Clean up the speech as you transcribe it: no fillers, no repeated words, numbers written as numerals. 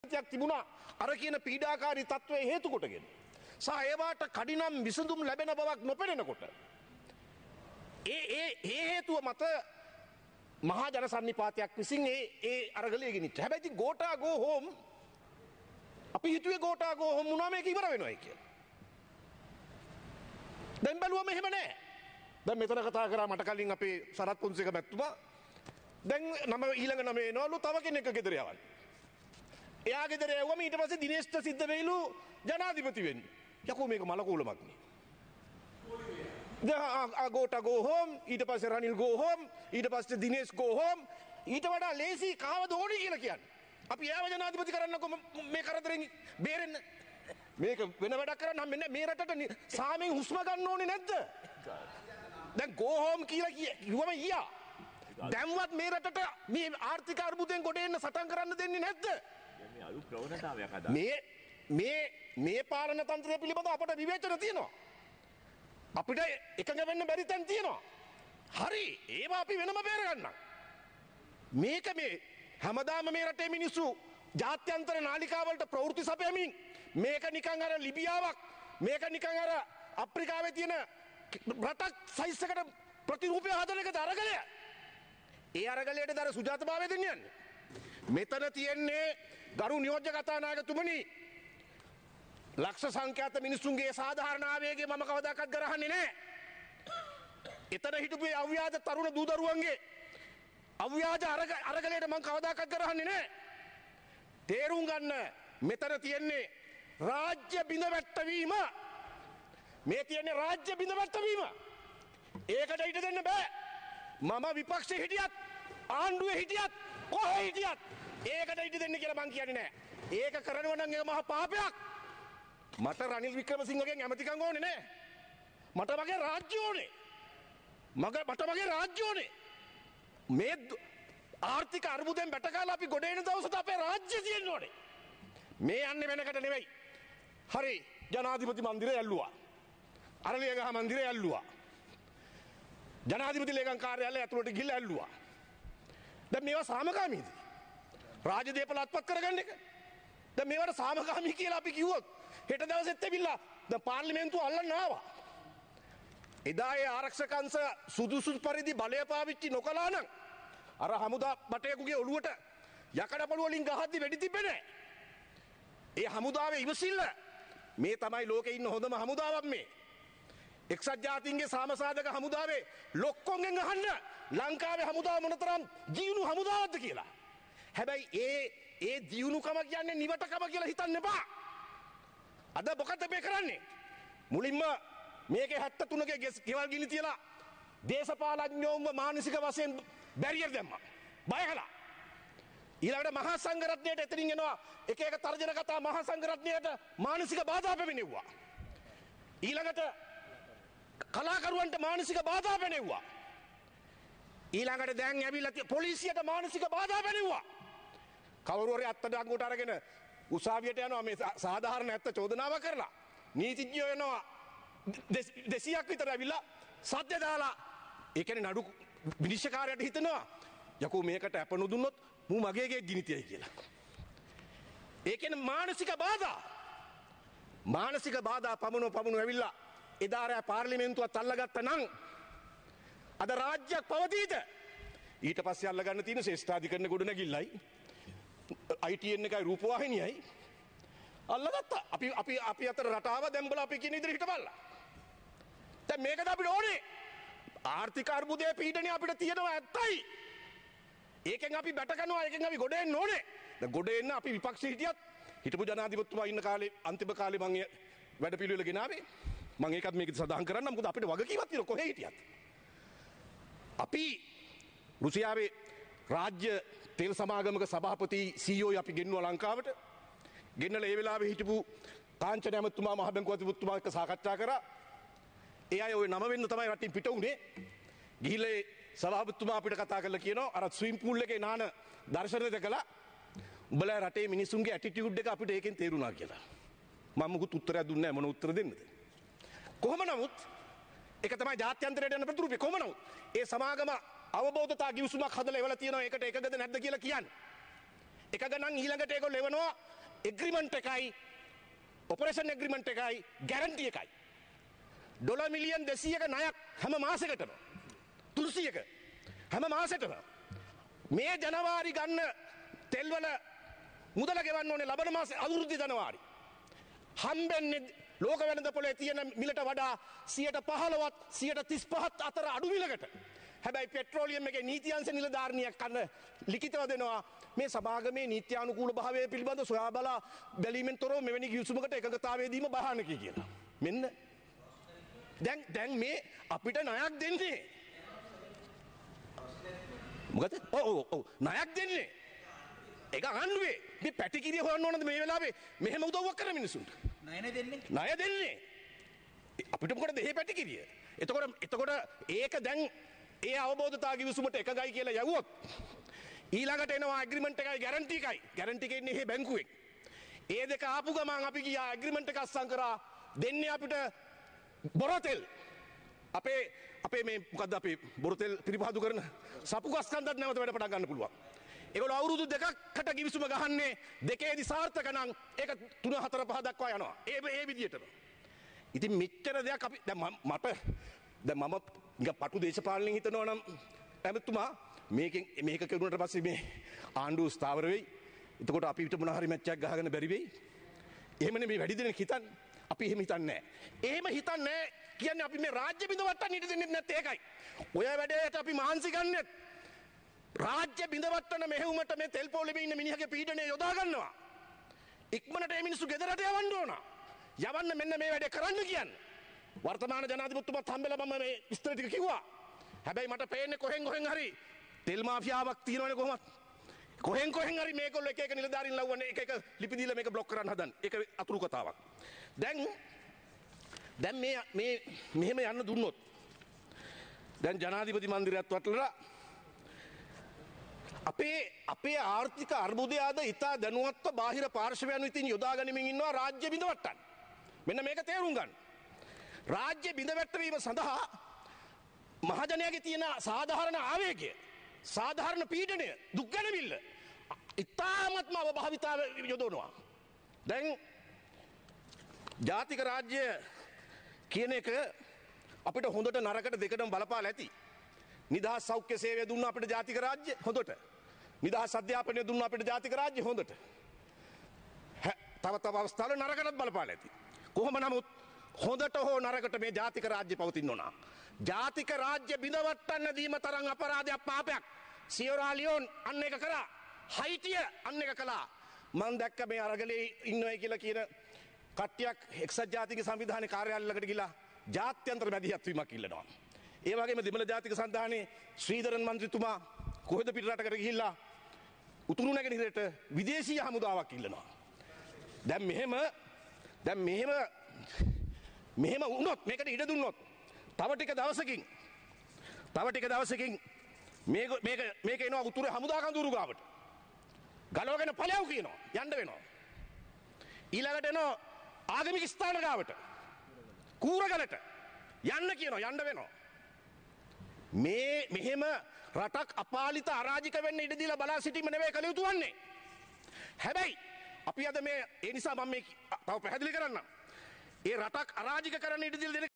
තිබුණා අර කියන පීඩාකාරී තත්ත්වයේ හේතු කොටගෙන. සහ ඒවාට කඩිනම් විසඳුම් ලැබෙන බවක් නොපෙනෙනකොට ඒ හේතුව මත මහා ජන සන්නිපාතයක් විසින් ඒ අරගලය ගෙනිච්ච. හැබැයි ඉතින් ගෝඨා ගෝ හෝම් අපි හිතුවේ ගෝඨා ගෝ හෝම් වුණා මේක ඉවර වෙනවයි කියලා. දැන් බලුවම එහෙම නැහැ. දැන් මෙතන කතා කරා මට කලින් අපේ සරත් පොන්සේක මැතිතුමා දැන් නම ඊළඟ නම එනවලු තව කෙනෙක් ගෙදර යවන්න. එයා ගෙදර යවුවම ඊට පස්සේ දිනේෂ්ට සිද්ධ වෙයිලු ජනාධිපති වෙන්න. යකෝ මේක මලකූලමක් නේ. ගෝඨා ගෝ හෝම් ඊට පස්සේ රනිල් ගෝ හෝම් ඊට පස්සේ දිනේෂ් ගෝ හෝම් ඊට වඩා ලේසි කාවද ඕනේ කියලා කියන්නේ. අපි යාව ජනාධිපති කරන්නකො මේ කරදරෙන් බේරෙන්න. මේක වෙන වැඩක් කරන්න හම්බෙන්නේ මේ රටට සාමෙන් හුස්ම ගන්න ඕනේ නැද්ද? දැන් ගෝ හෝම් කියලා කිව්වම ඊයා. දැන්වත් මේ රටට මේ ආර්ථික අර්බුදයෙන් ගොඩ එන්න සටන් කරන්න දෙන්නේ නැද්ද? මේ අලුත් ප්‍රවණතාවයක් අද මේ පාලන තන්ත්‍රය පිළිබඳව අපට විවේචන තියෙනවා. අපිට එකඟ වෙන්න බැරි තැන් තියෙනවා. හරි ඒවා අපි වෙනම බේරගන්නම්. මේක මේ හැමදාම මේ රටේ මිනිස්සු ජාත්‍යන්තර නාලිකාවලට ප්‍රවෘත්ති සපයමින් මේක නිකන් අර ලිබියාවක් මේක නිකන් අර අප්‍රිකාවේ තියෙන රටක් සයිස් එකට ප්‍රතිරූපය හදන එකද අරගලය. ඒ අරගලයට දර සුජාතභාවය දෙන්න යන්නේ. මෙතන තියෙන්නේ ගරු නියෝජ්‍ය කතානායකතුමනි ලක්ෂ සංඛ්‍යාත මිනිසුන්ගේ සාධාරණ ආවේගය මම කවදාකවත් ගරහන්නේ නැහැ. එතන හිටපු අව්‍යාජ තරුණ දූ දරුවන්ගේ අව්‍යාජ අරගලයට මම කවදාකවත් ගරහන්නේ නැහැ. තේරුම් ගන්න මෙතන තියෙන්නේ රාජ්‍ය බිඳවැට්ටවීම. මේ තියෙන්නේ රාජ්‍ය බිඳවැට්ටවීම. ඒකට හිට දෙන්න බෑ. මම විපක්ෂේ හිටියත් ආණ්ඩුවේ හිටියත් කොහේ හිටියත් ඒකට හිට දෙන්න කියලා මං කියන්නේ නැහැ. ඒක කරනවා නම් ඒක මහා පාපයක්. මට රනිල් වික්‍රමසිංහගෙන් ඇමතිකම් ඕනේ නැහැ. මට මගේ රාජ්‍ය ඕනේ. මට මගේ රාජ්‍ය ඕනේ. මේ ආර්ථික අර්බුදයෙන් බැටකාලා අපි ගොඩ එන දවසට අපේ රාජ්‍ය තියෙන්න ඕනේ. මේ යන්නේ වෙනකට නෙවෙයි. හරි ජනාධිපති මන්දිරය ඇල්ලුවා. අරලියගහ මන්දිරය ඇල්ලුවා. ජනාධිපති ලේකම් කාර්යාලය ඇතුළට ගිහිල්ලා ඇල්ලුවා. දැන් මේවා සාමකාමීද? රාජදේපල අත්පත් කරගන්න එක. දැන් මේවට සාමකාමී කියලා අපි කිව්වොත් හෙට දවසෙත් ඇවිල්ලා දැන් පාර්ලිමේන්තුව අල්ලන්න ආවා. එදා ඒ ආරක්ෂක අංශ සුදුසු පරිදි බලය පාවිච්චි නොකළා නම් අර හමුදා බටයෙකුගේ ඔළුවට යකඩ පොළු වලින් ගහද්දි වෙඩි තිබ්බේ නැහැ. ඒ හමුදාවේ ඉවසිල්ල මේ තමයි ලෝකේ ඉන්න හොඳම හමුදාවක් මේ. එක්සත් ජාතීන්ගේ සාමසාධක හමුදාවේ ලොක්කොන්ගෙන් අහන්න ලංකාවේ හමුදාව මොනතරම් ජීවුණු හමුදාවක්ද කියලා. හැබැයි ඒ ජීවුණුකම කියන්නේ නිවටකම කියලා හිතන්න එපා. අද මොකද මේ කරන්නේ? මුලින්ම මේකේ 73ගේ ගෙවල් ගිනි තියලා දේශපාලඥයෝම මානසික වශයෙන් බැරියර් දැම්මා. බය කළා. ඊළඟට මහා සංඝරත්නයට එතනින් එනවා එක එක තර්ජන කතා මහා සංඝරත්නයට මානසික බාධා පැමිණෙව්වා. ඊළඟට කලාකරුවන්ට මානසික බාධා පැනෙව්වා. ඊළඟට දැන් ඇවිල්ලා පොලිසියට මානසික බාධා පැනෙව්වා. කවුරු හරි අත්අඩංගුවට අරගෙන උසාවියට යනවා මේ සාධාරණ ඇත්ත චෝදනාව කරලා. නීතිඥයෝ එනවා 200ක් විතර ඇවිල්ලා සද්ද දාලා ඒ කියන්නේ නඩු විනිශ්චයකාරයට හිතනවා යකෝ මේකට අප නොදුන්නොත් මූ මගේ ගේ ගිනි තියයි කියලා. ඒ කියන්නේ මානසික බාධා. මානසික බාධා පමුණු ඇවිල්ලා එදා රෑ පාර්ලිමේන්තුවත් අල්ලගත්ත නම් අද රාජ්‍යයක් පවතීද? ඊට පස්සේ අල්ලගන්න තියෙන ශ්‍රේෂ්ඨාධිකරණ ගොඩනැගිල්ලයි ITN එකයි රූපවාහිනියයි අල්ලගත්තා. අපි අතර රටාව දැම්බලා අපි කියන ඉදිරියට බලලා. දැන් මේකද අපිට ඕනේ? ආර්ථික අර්බුදයේ පීඩනය අපිට තියෙනවා ඇත්තයි. ඒකෙන් අපි බැට කරනවා ඒකෙන් අපි ගොඩ එන්න ඕනේ. දැන් ගොඩ එන්න අපි විපක්ෂයේ හිටියත් හිටපු ජනාධිපතිතුමා ඉන්න කාලේ අන්තිම කාලේ මම වැඩ පිළිවෙල ගෙනාවේ. මම ඒකත් මේකද සඳහන් කරන්න මොකද අපිට වගකීමක් තියෙනවා කොහේ හිටියත්. අපි රුසියාවේ රාජ්‍ය තෙල් සමාගමක සභාපති CEO අපි ගෙන්නුවා ලංකාවට. ගෙන්නලා ඒ වෙලාවේ හිටපු කාංචන ඇමතුමා මහ බැංකුව අධිපතිතුමා එක්ක සාකච්ඡා කරා. ඒ අය ওই 9 වෙනිදා තමයි රටින් පිට උනේ. ගිහිල්ලා සභාපතිතුමා අපිට කතා කරලා කියනවා අර ස්විම් පූල් එකේ නාන දර්ශන දැකලා උඹලා රටේ මිනිසුන්ගේ ඇටිටියුඩ් එක අපිට ඒකෙන් තේරුණා කියලා. මම මුකුත් උත්තරයක් දුන්නේ නැහැ මොන උත්තර දෙන්නද? කොහොම නමුත් ඒක තමයි ජාත්‍යන්තරයට යන ප්‍රතිරූපය. කොහොම නමුත් ඒ සමාගම අවබෝධතා ගිවිසුමක් හදලා එවලා තියෙනවා ඒකට එකගද නැද්ද කියලා කියන්නේ. එක ගණන් ඊළඟට ඒගොල්ලෝ එවනවා එග්‍රීමන්ට් එකයි ඔපරේෂන් එග්‍රීමන්ට් එකයි ගැරන්ටි එකයි. ඩොලර් මිලියන් 200ක ණයක් හැම මාසෙකටම 300ක හැම මාසෙටම මේ ජනවාරි ගන්න තෙල්වල මුදල ගෙවන්න ඕනේ ලබන මාසේ අවුරුද්දේ ජනවාරි. හම්බෙන්නේ ලෝක වෙළඳ පොලේ තියෙන මිලට වඩා 15වත් 35ත් අතර අඩු මිලකට. හැබැයි පෙට්‍රෝලියම් එකේ නීති අංශ නිලධාරිනියක් කන්න ලිඛිතව දෙනවා මේ සභාගමේ නීත්‍යානුකූල භාවය පිළිබඳ සොයා බලා බැලීමෙන් තොරව මෙවැනි කිවිසුමකට එකඟතාවය දීම භයානකයි කියලා. මෙන්න දැන් මේ අපිට ණයක් දෙන්නේ. මොකද? ඔව් ණයක් දෙන්නේ. ඒක ආණ්ඩුවේ මේ පැටිකිරිය හොයන්න ඕනද මේ වෙලාවේ මෙහෙම උදව්වක් කරන මිනිසුන්ට? ණය දෙන්නේ. අපිට මොකටද මේ පැටිකිරිය? එතකොට ඒක දැන් ඒ අවබෝධතා කිවිසුමට එකගයි කියලා යවුවොත් ඊළඟට එනවා ඇග්‍රීමන්ට් එකයි ගැරන්ටි එකයි. ගැරන්ටි එකේ ඉන්නේ මේ බැංකුවෙන්. ඒ දෙක ආපු ගමන් අපි ගියා ඇග්‍රීමන්ට් එක අස්සම් කරා දෙන්නේ අපිට බොරතෙල්. අපේ මේ මොකද්ද අපේ බොරතෙල් පිරිපහදු කරන සපු ගස්කන්දත් නැවත වැඩ පටන් ගන්න පුළුවන්. ඒගොල්ලෝ අවුරුදු දෙකකට කිවිසුම ගහන්නේ දෙකේදී සාර්ථක නම් ඒක 3 4 5 දක්වා යනවා. ඒ විදිහටම. ඉතින් මෙච්චර දෙයක් අපි දැන් මම නිකන් පටු දේශපාලනින් හිතනවා නම් ඇමතුමා මේක කරුණාට පස්සේ මේ ආණ්ඩුව ස්ථාවර වෙයි. එතකොට අපිට මොන හරි මැච් එකක් ගහගෙන බැරි වෙයි. එහෙමනේ මේ වැඩි දෙනෙක් හිතන්නේ. අපි එහෙම හිතන්නේ නැහැ. එහෙම හිතන්නේ නැහැ කියන්නේ අපි මේ රාජ්‍ය බිඳවට්ටන්න ඉඩ දෙන්නේ නැත්තේ ඒකයි. ඔය වැඩේට අපි මහන්සි ගන්නෙත් රාජ්‍ය බිඳවට්ටන මෙහෙයුමට මේ තෙල් පොළේ ඉන්න මිනිහගේ පීඩනය යොදා ගන්නවා. ඉක්මනට මේ මිනිස්සු ගෙදරට යවන්න ඕන. යවන්න මෙන්න මේ වැඩේ කරන්න කියන්නේ. වර්තමාන ජනාධිපතිතුමත් හම්බෙලා මම මේ විස්තර ටික කිව්වා. හැබැයි මට පේන්නේ කොහෙන් හරි තෙල් මාෆියාවක් තියෙනවනේ කොහොමත්. කොහෙන් හරි මේගොල්ලෝ එක නිලධාරීන් ලව්වන්නේ එක ලිපි දීලා මේක બ્લોක් කරන්න හදන. ඒක අතුරු කතාවක්. දැන් මේ මෙහෙම යන්න දුන්නොත් දැන් ජනාධිපති මන්දිරයත් වටලලා අපේ ආර්ථික අර්බුදය අද ඉතා දැනුවත්ව බාහිර පාර්ශවයන් විසින් යොදා ගනිමින් ඉන්නවා රාජ්‍ය බිඳවට්ටන්න. මෙන්න මේක තේරුම් ගන්න. රාජ්‍ය බිඳවැටවීම සඳහා මහජනයාගේ තියෙන සාධාරණ ආවේගය, සාධාරණ පීඩනය, දුක් ගැනවිල්ල ඉතාමත්ම අවභාවිතාව යොදවනවා. දැන් ජාතික රාජ්‍ය කියන එක අපිට හොඳට නරකට දෙකටම බලපාලා ඇති. නිදහස් සෞඛ්‍ය සේවය දුන්න අපිට ජාතික රාජ්‍ය හොඳට. නිදහස් අධ්‍යාපනය දුන්න අපිට ජාතික රාජ්‍ය හොඳට. තව අවස්ථාවල නරකටත් බලපාලා ඇති. කොහොම නමුත් හොඳට හෝ නරකට මේ ජාතික රාජ්‍ය පවතින්න ඕන. ජාතික රාජ්‍ය බිඳවට්ටන්න දීම තරම් අපරාධයක් පාපයක් සියරා ලියෝන් අන්න එක කරා. හයිටිය අන්න එක කළා. මම දැක්ක මේ අරගලේ ඉන්නවයි කියලා කියන කට්ටියක් එක්සත් ජාතික සංවිධානයේ කාර්යාලයකට ගිහිලා ජාත්‍යන්තර මැදිහත් වීමක් ඉල්ලනවා. ඒ වගේම දෙමළ ජාතික සන්ධානයේ ශ්‍රීධරන් මන්ත්‍රීතුමා කොහෙද පිටරටකට ගිහිල්ලා උතුරු නැගෙනහිරට විදේශීය හමුදාවක් ඉල්ලනවා. දැන් මෙහෙම වුණොත් මේකට ඉඩ දුන්නොත් තව ටික දවසකින් මේක එනවා උතුරේ හමුදා කඳුරු ගාවට. ගලවගෙන ඵලයව කියනවා යන්න වෙනවා. ඊළඟට එනවා ආගමික ස්ථාන ගාවට. කූරගලට යන්න කියනවා යන්න වෙනවා. මෙහෙම රටක් අපාලිත අරාජික වෙන්න ඉඩ දීලා බලා සිටීම නෙවෙයි කළ යුතු වන්නේ. හැබැයි අපි අද මේ ඒ නිසා මම මේ තව පැහැදිලි කරන්නම්. ඒ රටක් අරාජික කරන්න ඉඩ දීලා